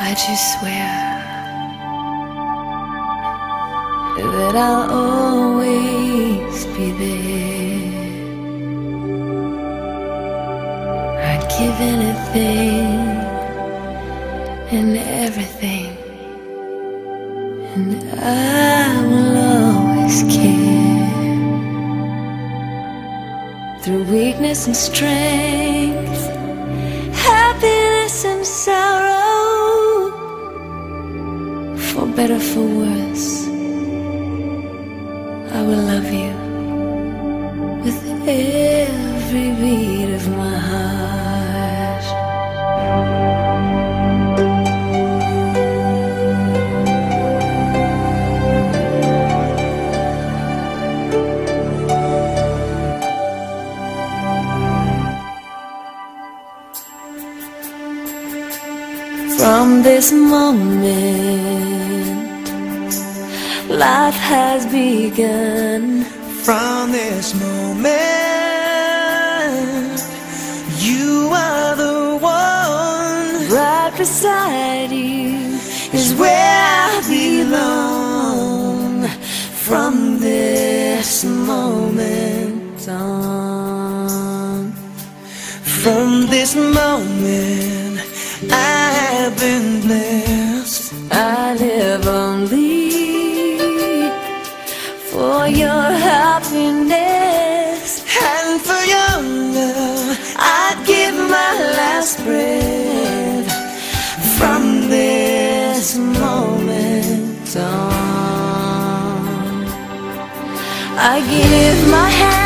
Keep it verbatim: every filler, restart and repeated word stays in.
I just swear that I'll always be there. I'd give anything and everything, and I will always care. Through weakness and strength, happiness and sorrow, for better, for worse, I will love you with every beat of my heart. From this moment, life has begun. From this moment, you are the one. Right beside you is where I belong. From this moment on, From this moment, I have been blessed. I live only for your happiness, And for your love, I'd give my last breath. From this moment on, I give my hand